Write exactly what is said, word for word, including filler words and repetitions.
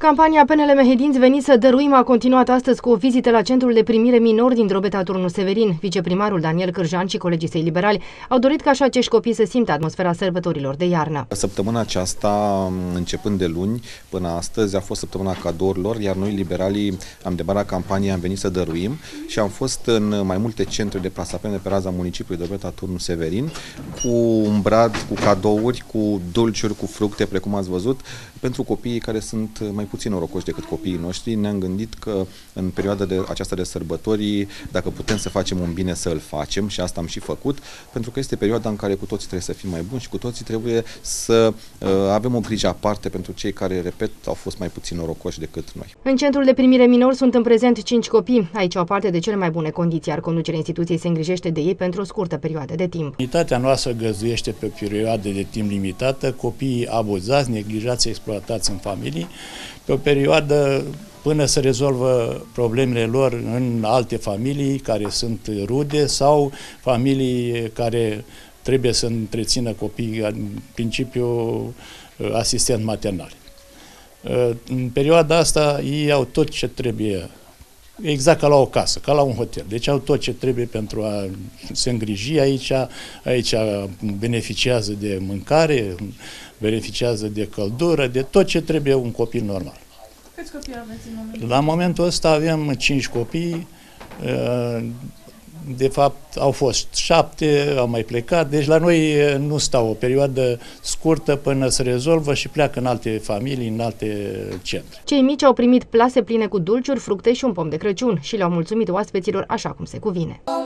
Campania Penele Mehedinți, veniți să dăruim, a continuat astăzi cu o vizită la centrul de primire minor din Drobeta Turnu Severin. Viceprimarul Daniel Cârjan și colegii săi liberali au dorit ca și acești copii să simtă atmosfera sărbătorilor de iarnă. Săptămâna aceasta, începând de luni până astăzi, a fost săptămâna cadourilor, iar noi liberalii am demarat campania Am venit să dăruim și am fost în mai multe centre de plasament pe raza municipiului Drobeta Turnu Severin, cu un brad, cu cadouri, cu dulciuri, cu fructe, precum ați văzut, pentru copiii care sunt mai puțin norocoși decât copiii noștri. Ne-am gândit că în perioada de aceasta de sărbători, dacă putem să facem un bine, să îl facem, și asta am și făcut, pentru că este perioada în care cu toții trebuie să fim mai buni și cu toții trebuie să uh, avem o grijă aparte pentru cei care, repet, au fost mai puțin norocoși decât noi. În centrul de primire minor sunt în prezent cinci copii. Aici au parte de cele mai bune condiții, iar conducerea instituției se îngrijește de ei pentru o scurtă perioadă de timp. Unitatea noastră găzduiește pe o perioadă de timp limitată copiii abuzați, neglijați, exploatați în familii, pe o perioadă până se rezolvă problemele lor în alte familii care sunt rude sau familii care trebuie să întrețină copiii, în principiu asistent maternal. În perioada asta ei au tot ce trebuie, exact ca la o casă, ca la un hotel. Deci au tot ce trebuie pentru a se îngriji aici, aici beneficiază de mâncare, beneficiază de căldură, de tot ce trebuie un copil normal. Câți copii aveți în momentul? La momentul ăsta avem cinci copii, de fapt au fost șapte, au mai plecat, deci la noi nu stau o perioadă scurtă până se rezolvă și pleacă în alte familii, în alte centre. Cei mici au primit plase pline cu dulciuri, fructe și un pom de Crăciun și le-au mulțumit oaspeților așa cum se cuvine.